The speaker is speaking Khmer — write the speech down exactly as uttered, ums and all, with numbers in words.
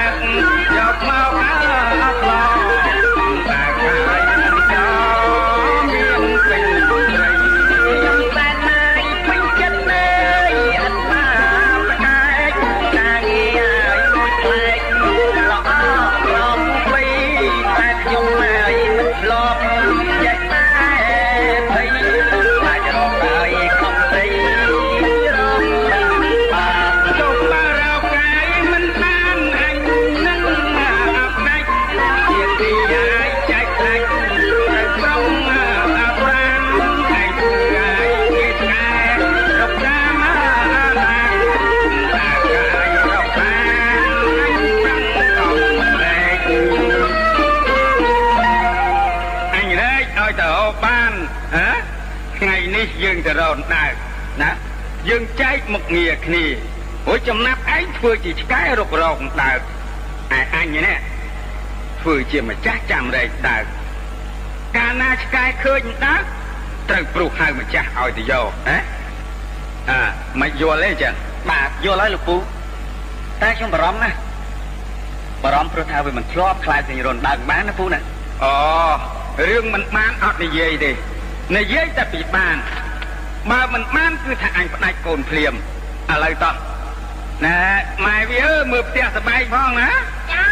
យើងទៅរកដើរណាយើងចែកមុខងារគ្នាព្រោះចំណាប់ឯងធ្វើជាឆ្កែរុករកដើរឯអញនេះធ្វើជាម្ចាស់ចាំរែកដើរកាលណាឆ្កែឃើញដើរត្រូវព្រុសហៅម្ចាស់ឲ្យទៅយកណាអើមិនយល់ទេចឹងបាទយល់ហើយលោកពូតែខ្ញុំបារម្ភណាស់បារម្ភព្រោះថាវាមិនធ្លាប់ខ្លាចទៅរនដើរបានណាពូណាអូរឿងមិនបានអត់និយាយទេនិយាយតែពីបានបើមិនបានគឺថាអញផ្ដាច់កូនភ្លាមឥឡូវតោះណែម៉ែវាអើមើលផ្ទះសបែងផងណាចា